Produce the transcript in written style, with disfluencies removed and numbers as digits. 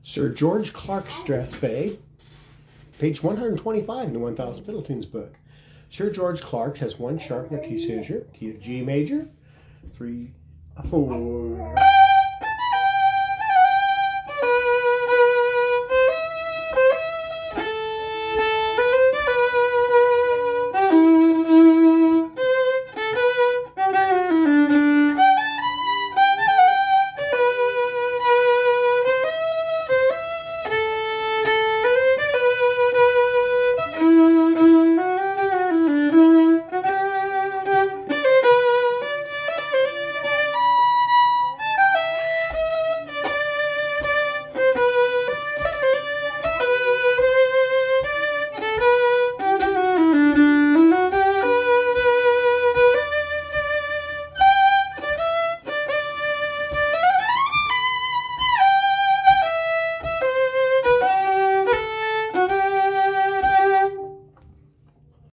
Sir George Clark's Strathspey, page 125 in the 1000 Fiddle Tunes book. Sir George Clark's has one sharp and a key scissor, key of G major, 3, 4.